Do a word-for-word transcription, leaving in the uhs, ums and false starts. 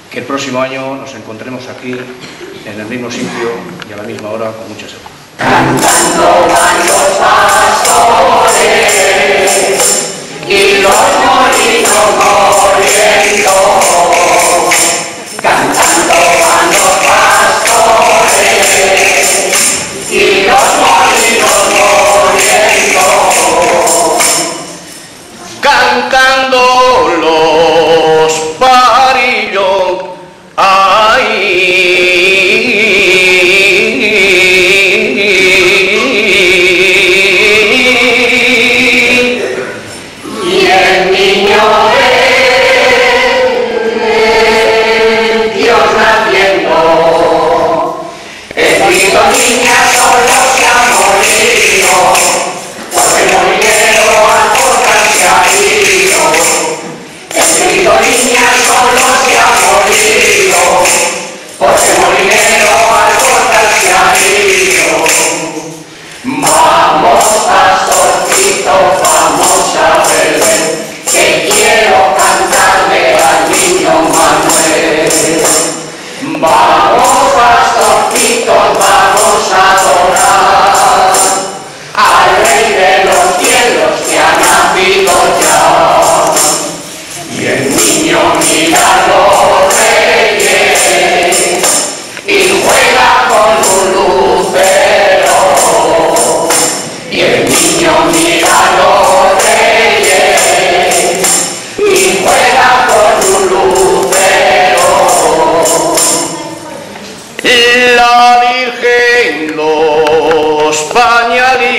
que el próximo año nos encontremos aquí, en el mismo sitio y a la misma hora, con mucha salud. Cantando van los pastores y los molinos moliendo. Cantando van los pastores y los molinos moliendo. Cantando los parillos, ay. Vamos, pastorcito, vamos a beber, que quiero cantarle al niño Manuel. Vamos, pastorcito, vamos a adorar al Rey de los cielos que ha nacido ya. Y el niño mira los reyes y juega con un lucero. Y el niño mira los reyes y juega con un lucero. La Virgen los pañalitos